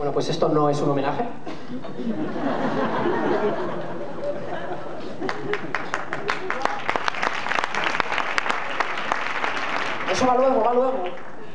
Bueno, pues esto no es un homenaje. Eso va luego, va luego.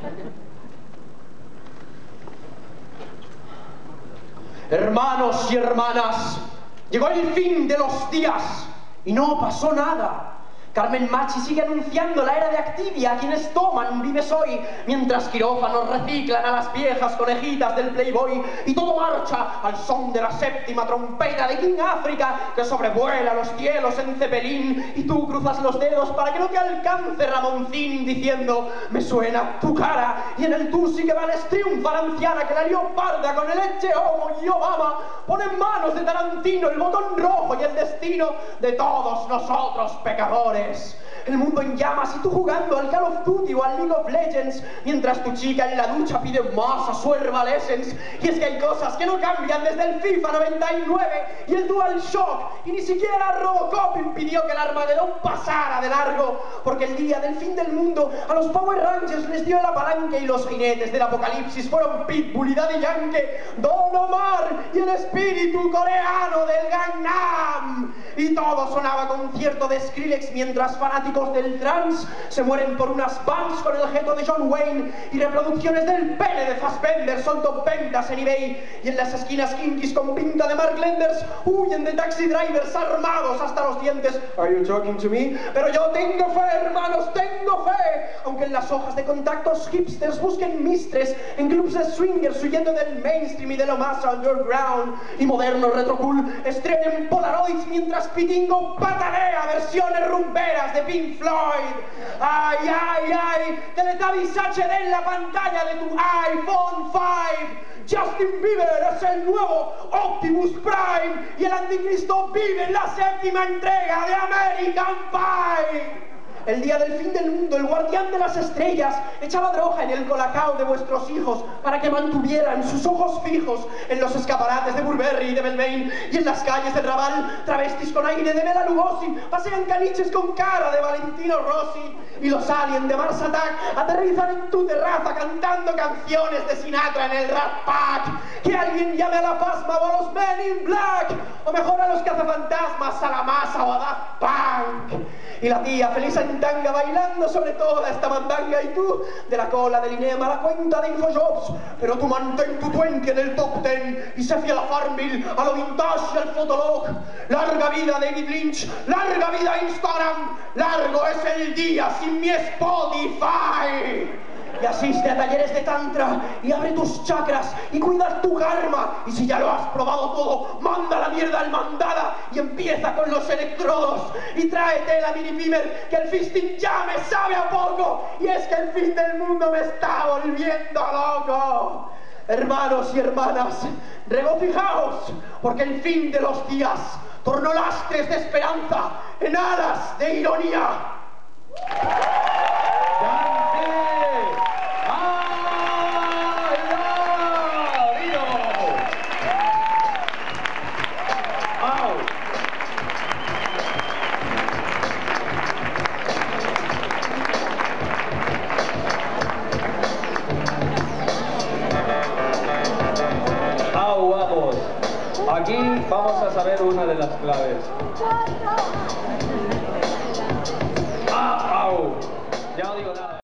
Hermanos y hermanas, llegó el fin de los días y no pasó nada. Carmen Machi sigue anunciando la era de Activia. Quienes toman Vives hoy, mientras quirófanos reciclan a las viejas conejitas del Playboy, y todo marcha al son de la séptima trompeta de King África, que sobrevuela los cielos en cepelín, y tú cruzas los dedos para que no te alcance Ramoncín, diciendo: me suena tu cara. Y en el Tusi que vales triunfa la anciana que la lió parda con el Eche Homo, y Obama pone en manos de Tarantino el botón rojo y el destino de todos nosotros pecadores. El mundo en llamas y tú jugando al Call of Duty o al League of Legends, mientras tu chica en la ducha pide más a su Herbalescence. Y es que hay cosas que no cambian desde el FIFA 99 y el DualShock, y ni siquiera Robocop impidió que el Armagedón pasara de largo, porque el día del fin del mundo a los Power Rangers les dio la palanca y los jinetes del apocalipsis fueron Pitbull y Daddy Yankee, Don Omar y el espíritu coreano del Gangnam. Y todo sonaba concierto de Skrillex mientras fanáticos del trance se mueren por unas Vans con el objeto de John Wayne, y reproducciones del pene de Fassbender son top ventas en eBay, y en las esquinas kinkies con pinta de Mark Lenders huyen de taxi drivers armados hasta los dientes. Are you talking to me? Pero yo tengo fe, hermanos, tengo fe. Aunque en las hojas de contactos hipsters busquen mistres en clubs de swingers huyendo del mainstream y de lo más underground, y modernos retrocool estrenen Polaroids mientras Pitingo patalea versiones rumberas de Pink Floyd. Ay, ay, ay, Teletubbies HD en la pantalla de tu iPhone 5. Justin Bieber es el nuevo Optimus Prime y el anticristo vive en la séptima entrega de American Pie. El día del fin del mundo, el guardián de las estrellas echaba droga en el colacao de vuestros hijos para que mantuvieran sus ojos fijos en los escaparates de Burberry y de Belvain, y en las calles del Raval travestis con aire de Bela Lugosi pasean caniches con cara de Valentino Rossi, y los aliens de Mars Attack aterrizan en tu terraza cantando canciones de Sinatra en el Rat Pack. Que alguien llame a la Pasma o a los Men in Black, o mejor a los cazafantasmas, a la masa o a Daft Punk. Y la tía feliz en tanga bailando sobre toda esta mandanga, y tú de la cola del INEM a la cuenta de Infojobs, pero tú mantén tu 20 en el top 10 y sé fiel a Farmville, a lo vintage y al Fotolog. Larga vida David Lynch, larga vida Instagram, largo es el día sin mi Spotify. Y asiste a talleres de tantra y abre tus chakras y cuida tu karma, y si ya lo has probado todo, manda la mierda al mandala y empieza con los electrodos, y tráete la mini pimer que el fisting ya me sabe a poco, y es que el fin del mundo me está volviendo loco. Hermanos y hermanas, regocijaos, porque el fin de los días tornó lastres de esperanza en alas de ironía. Vamos, aquí vamos a saber una de las claves. ¡Au! Ya no digo nada.